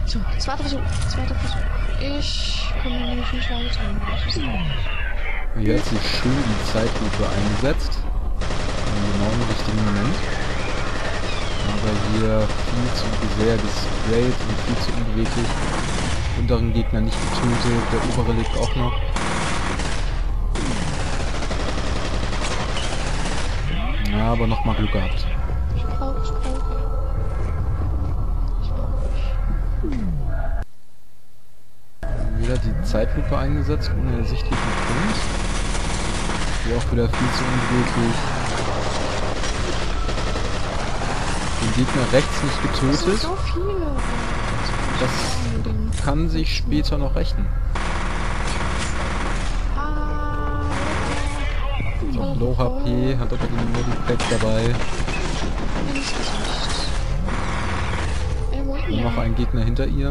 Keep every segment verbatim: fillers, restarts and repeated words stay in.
So, zweiter Versuch. Zweiter Versuch. Ich komme nämlich nicht weiter. Hier hat sich schön die Zeitlupe eingesetzt. Im genau im richtigen Moment. Aber hier viel zu sehr gesprayt und viel zu unbeweglich. Unteren Gegner nicht getötet, der obere lebt auch noch. Ja, aber nochmal Glück gehabt. Ich brauch, ich brauch. Ich brauch. Wieder die Zeitlupe eingesetzt, ohne ersichtlichen Grund. Hier auch wieder viel zu unbeweglich. Den Gegner rechts nicht getötet. Das sind so viele. Das kann sich später noch rächen. Ist auch Low H P, hat aber den Medipack dabei. Und noch ein Gegner hinter ihr.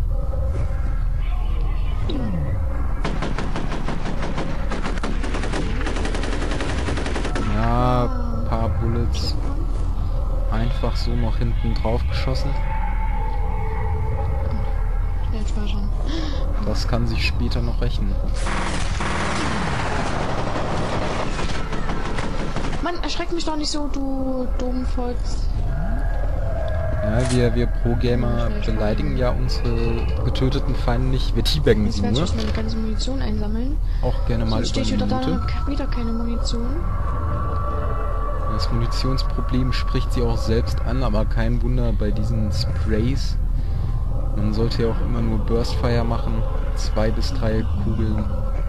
Ja, ein paar Bullets. Einfach so noch hinten drauf geschossen. Das kann sich später noch rächen. Mann, erschreck mich doch nicht so, du Dummvolks. Ja, wir, wir Pro-Gamer beleidigen ja unsere getöteten Feinde nicht. Wir teabaggen sie nur. Jetzt werde ich meine ganze Munition einsammeln. Auch gerne mal über steht eine wieder Minute. Da wieder keine Munition. Das Munitionsproblem spricht sie auch selbst an, aber kein Wunder bei diesen Sprays. Man sollte ja auch immer nur Burstfire machen. Zwei bis drei Kugeln.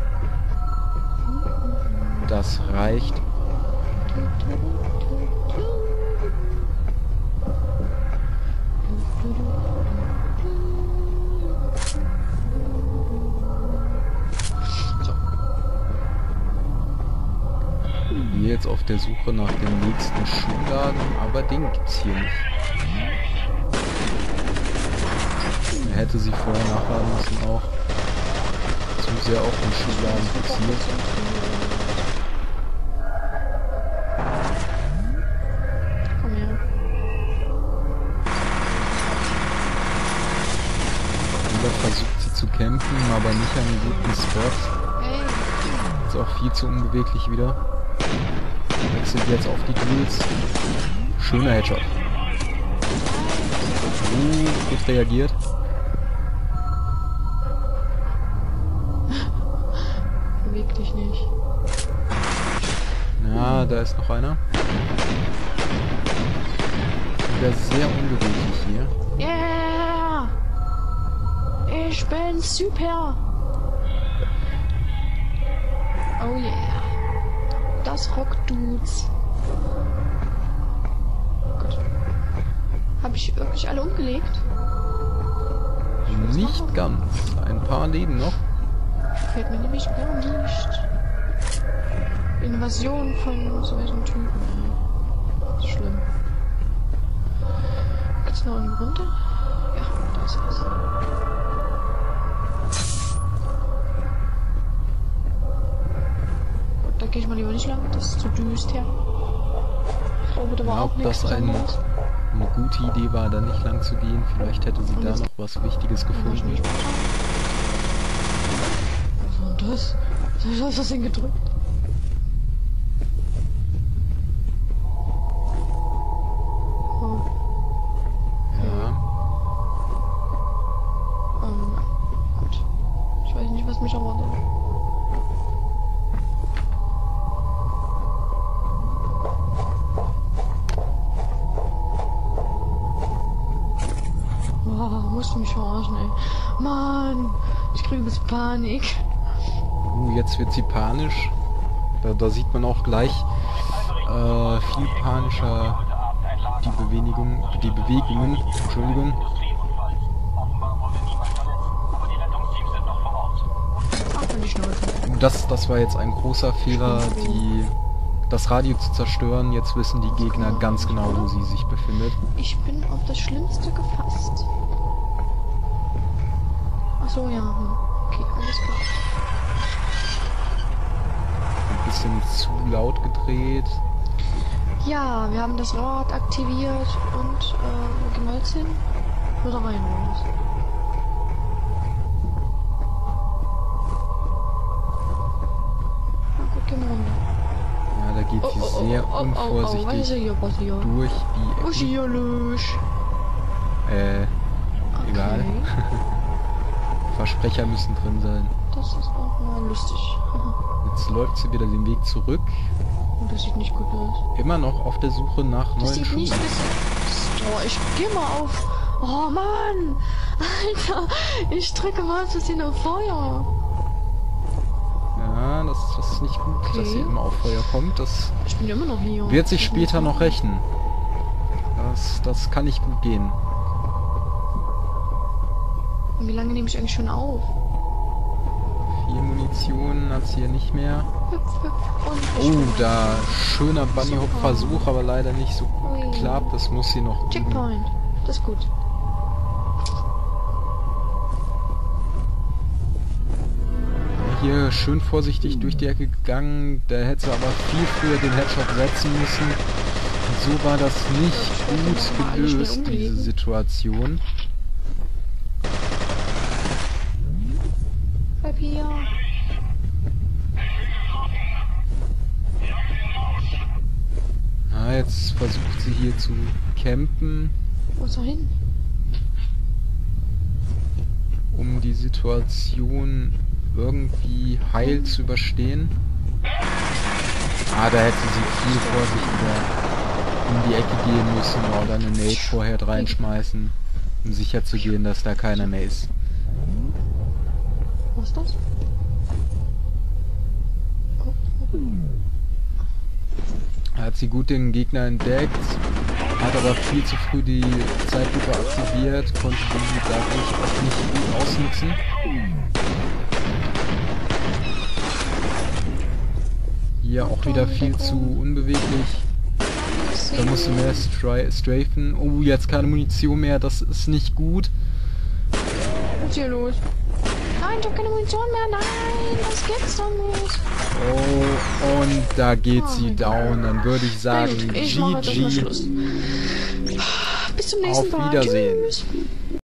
Das reicht. Wir jetzt auf der Suche nach dem nächsten Schuhladen, aber den gibt's hier nicht. Er hätte sie vorher nachladen müssen auch. Zu sehr auf den Schuhladen fixiert. Komm her. Wieder versucht sie zu campen, aber nicht an einem guten Spot. Hey. Ist auch viel zu unbeweglich wieder. Wechselt jetzt auf die Duels. Schöner Headshot. Uh, gut reagiert. Beweg dich nicht. Ja, da ist noch einer. Wieder sehr unbeweglich hier. Yeah! Ich bin super! Oh yeah. Das rockt, Dudes. Gut. Habe ich wirklich alle umgelegt? Nicht ganz. Ein paar Leben noch. Fällt mir nämlich gar nicht. Invasion von solchen Typen. Das ist schlimm. Geht's noch irgendwo runter? Ja, da ist was. Da gehe ich mal lieber nicht lang, das ist zu düster. Oh, da war Ja, auch ob nichts das ein, Besonderes. eine gute Idee war, da nicht lang zu gehen. Vielleicht hätte sie Und da jetzt- noch was Wichtiges Mach ich gefunden. nicht weiter. Was war denn das? Was hast du das denn gedrückt? Oh, Ja, ähm, gut. Ich weiß nicht, was mich erwartet. Oh, musst du mich verarschen, ey. Mann, ich kriege ein bisschen Panik. uh, jetzt wird sie panisch. Da, da sieht man auch gleich äh, viel panischer die Bewegung, die Bewegungen. Entschuldigung. Ach, wenn die Schnauze. Das, das war jetzt ein großer Fehler, die, das Radio zu zerstören. Jetzt wissen die Gegner ganz genau, wo sie sich befindet. Ich bin auf das Schlimmste gefasst. Ach so, ja. hm. Okay, alles klar. Ein bisschen zu laut gedreht. Ja, wir haben das Rad aktiviert und äh, wo gehen wir jetzt hin? Oder rein, oder was? Geh mal runter. Ja, da geht sie sehr oh, oh, unvorsichtig oh, was ist hier passiert? durch die Was ist hier los? Äh, Okay. egal. Versprecher müssen drin sein. Das ist auch mal lustig. Jetzt läuft sie wieder den Weg zurück. Oh, das sieht nicht gut aus. Immer noch auf der Suche nach Das neuen sieht Schuhen. nicht bis... Oh, ich geh mal auf... Oh, Mann! Alter, ich drücke mal aus Versehen auf Feuer. Ja, das, das ist nicht gut, Okay. dass sie immer auf Feuer kommt. Das Ich bin immer noch hier. wird sich Ich bin später jetzt noch rächen. Das, das kann nicht gut gehen. Und wie lange nehme ich eigentlich schon auf? Vier Munition hat sie hier nicht mehr. Hüpf, hüpf und ich Oh, bin da schöner Bunny-Hop-Versuch, aber leider nicht so gut Ui. geklappt. Das muss sie noch üben. Checkpoint. Das ist gut. Hier schön vorsichtig durch die Ecke gegangen. Der hätte aber viel früher den Headshot setzen müssen. Und so war das nicht gut gelöst, diese Situation. Bleib hier. Ah, jetzt versucht sie hier zu campen, Wo ist er hin? um die Situation irgendwie heil zu überstehen. Ah, da hätte sie viel vorsichtiger um die Ecke gehen müssen oder eine Nade vorher reinschmeißen, um sicher zu gehen, dass da keiner mehr ist. Was ist das? Oh, oh. Da hat sie gut den Gegner entdeckt, hat aber viel zu früh die Zeitlupe aktiviert, konnte die dadurch auch nicht gut ausnutzen. Hier auch wieder viel zu unbeweglich. Da musst du mehr stri strafen. Oh, jetzt keine Munition mehr, das ist nicht gut. Was ist hier los? Nein, ich hab keine Munition mehr. Nein, das gibt's doch nicht. Oh, und da geht Oh sie mein down. Dann würde ich Na sagen, gut, ich mache jetzt erstmal G G. Schluss. Bis zum nächsten Auf Mal. Wiedersehen. Tschüss.